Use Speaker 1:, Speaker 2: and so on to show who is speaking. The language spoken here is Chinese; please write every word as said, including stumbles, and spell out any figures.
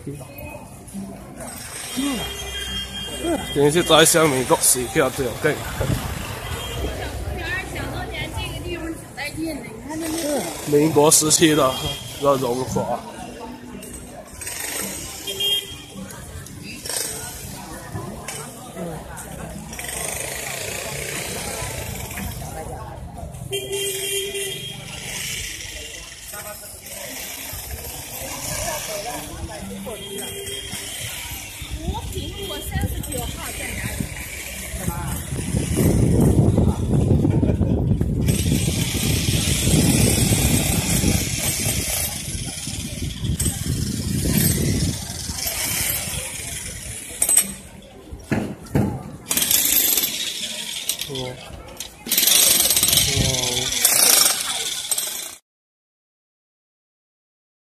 Speaker 1: 去咯。等去摘香民国时票对对。民国时期的的荣华。
Speaker 2: 我苹果三十九号在哪里？
Speaker 1: 哦。